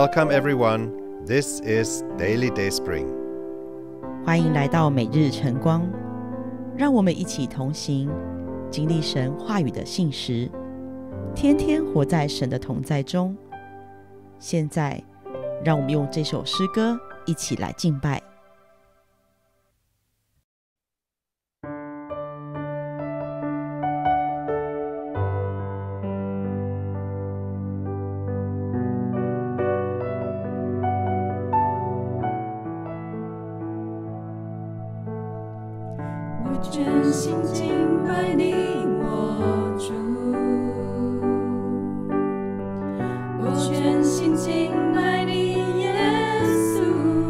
Welcome everyone. This is Daily Dayspring. 欢迎来到每日晨光，让我们一起同行，经历神话语的信实，天天活在神的同在中。现在，让我们用这首诗歌一起来敬拜。 我全心敬拜你，我主。我全心敬拜你，耶稣。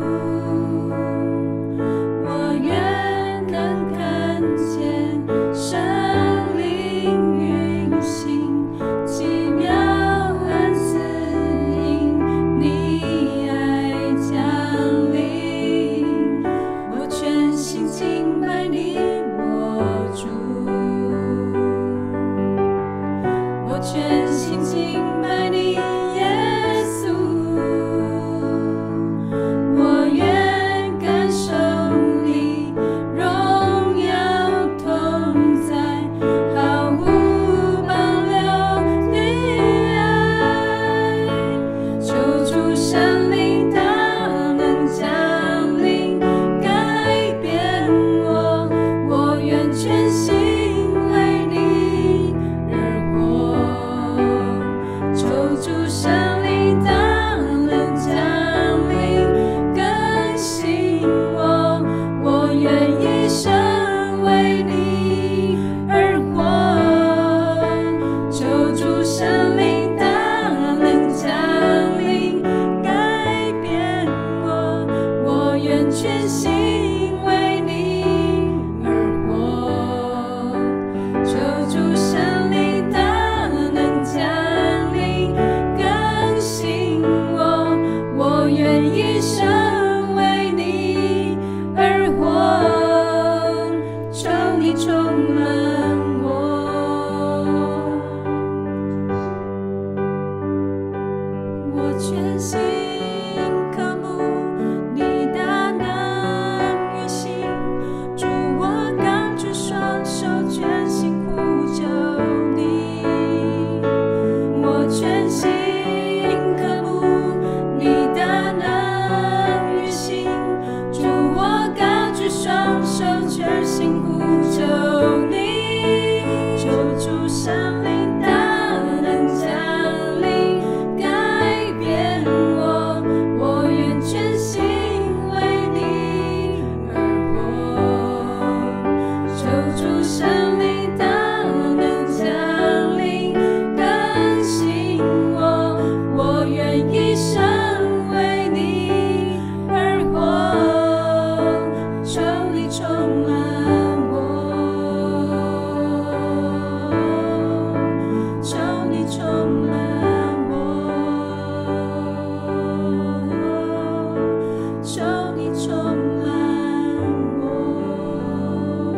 我愿能看见生灵运行，奇妙恩赐因你爱降临。我全心敬拜你。我全心敬拜你，耶稣。我愿感受你荣耀同在，毫无保留的爱。求主圣灵大能降临，改变我，我愿全心。主圣灵大能降临，更新我，我愿一生为你而活。求主圣灵大能降临，改变我，我愿全心为你而活。求主圣灵大能降临。我愿一生为你而活，求你充满我。我全心渴慕你大能运行，主我高举双手，全心呼求你。我全心渴慕你大能运行，主我高举双手，全心呼求你。求主圣灵大能降临，改变我，我愿全心为你而活。求主圣灵大能降临，更新我，我愿一生为你而活。求你充满我，求你充满我，求你充满我。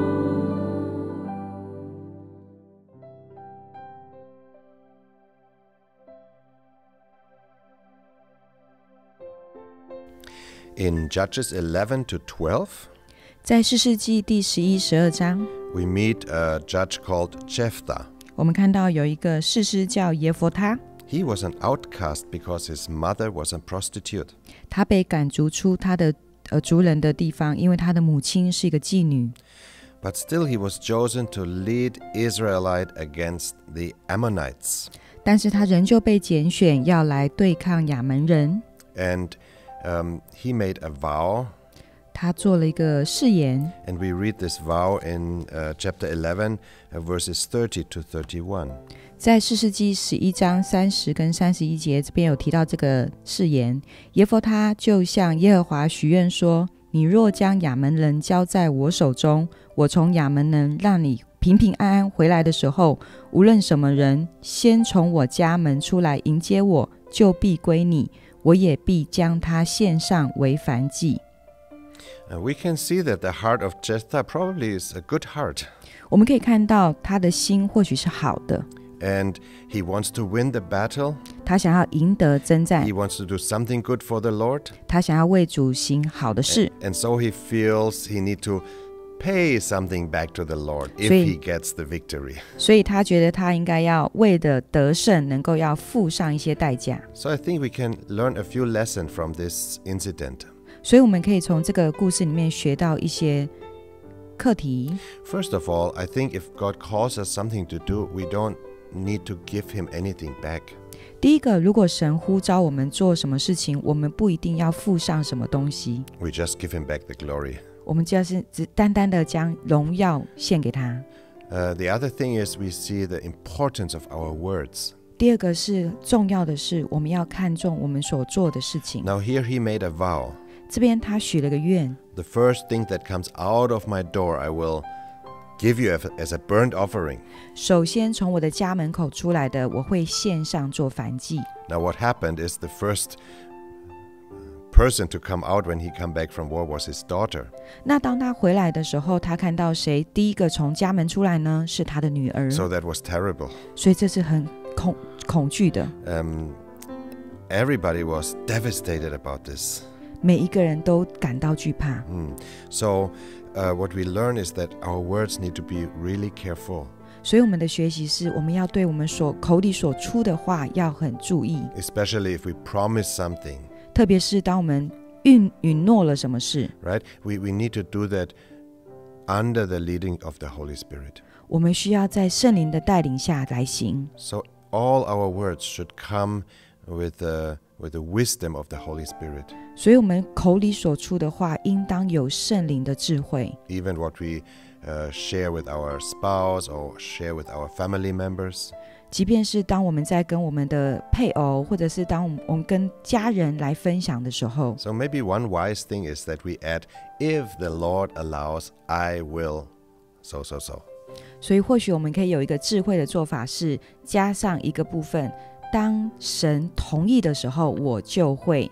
In Judges 11 to 12, 在士师记第11、12章， we meet a judge called Jephthah. 我们看到有一个士师叫耶弗他， He was an outcast because his mother was a prostitute. 他被赶逐出他的族人的地方，因为他的母亲是一个妓女。 But still he was chosen to lead Israelite against the Ammonites. 但是他仍旧被拣选要来对抗亚门人。 And he made a vow. 他做了一个誓言， And we read this vow in chapter 11, verses 30 to 31. 在士师记11章30跟31节，这边有提到这个誓言。耶弗他就向耶和华许愿说：你若将亚门人交在我手中，我从亚门人让你平平安安回来的时候，无论什么人先从我家门出来迎接我，就必归你，我也必将他献上为燔祭。 We can see that the heart of Jephthah probably is a good heart. 我们可以看到他的心或许是好的， And he wants to win the battle. 他想要赢得征战 He，wants to do something good for the Lord. 他想要为主行好的事， And so he feels he need to pay something back to the Lord if 所以 he gets the victory. 所以他觉得他应该要为了得胜，能够要付上一些代价。 So I think we can learn a few lessons from this incident. 所以我们可以从这个故事里面学到一些课题。 First of all, I think if God calls us something to do, we don't need to give him anything back. 第一个，如果神呼召我们做什么事情，我们不一定要付上什么东西， We just give him back the glory. 我们就是只单单的将荣耀献给他。 The other thing is we see the importance of our words. 第二个是重要的是，我们要看重我们所做的事情。 Now here he made a vow. 这边他许了个愿， The first thing that comes out of my door, I will give you as a burnt offering. 首先从我的家门口出来的，我会献上做燔祭。 Now what happened is the first person to come out when he come back from war was his daughter. 那当他回来的时候，他看到谁第一个从家门出来呢？是他的女儿。 So that was terrible. 所以这是很恐惧的， Everybody was devastated about this. 每一个人都感到惧怕。 So what we learn is that our words need to be really careful, 所以我们的学习是，我们要对我们口里所出的话要很注意， especially if we promise something, 特别是当我们允诺了什么事， right? We need to do that under the leading of the Holy Spirit. 我们需要在圣灵的带领下来行。 So all our words should come with the wisdom of the Holy Spirit. 所以我们口里所出的话，应当有圣灵的智慧。 Even what we share with our spouse or share with our family members. 即便是当我们在跟我们的配偶，或者是当我们跟家人来分享的时候， So maybe one wise thing is that we add, if the Lord allows, I will so. 所以或许我们可以有一个智慧的做法是，加上一个部分，当神同意的时候，我就会。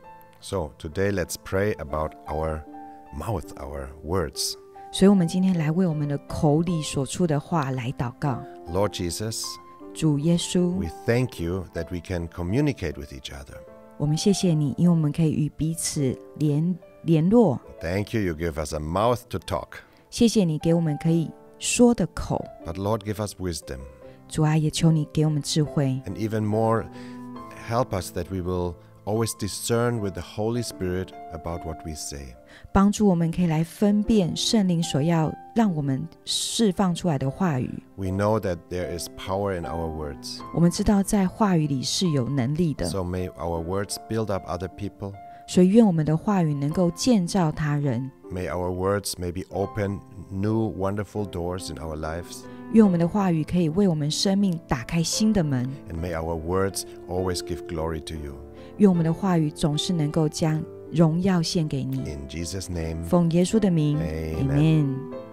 So today let's pray about our mouth, our words. 所以我们今天来为我们的口里所出的话来祷告。 Lord Jesus, 主耶稣， we thank you that we can communicate with each other. 我们谢谢你，因为我们可以与彼此联络。 Thank you, you give us a mouth to talk. 谢谢你给我们可以说的口。 But Lord, give us wisdom. 主啊，也求你给我们智慧， And even more, help us that we will always discern with the Holy Spirit about what we say. 帮助我们可以来分辨圣灵所要让我们释放出来的话语。 We know that there is power in our words. 我们知道在话语里是有能力的， So may our words build up other people. 所以愿我们的话语能够建造他人， May our words maybe open new wonderful doors in our lives. 愿我们的话语可以为我们生命打开新的门， And may our words always give glory to you. 愿我们的话语总是能够将荣耀献给你。 In Jesus' name, 奉耶稣的名 Amen. Amen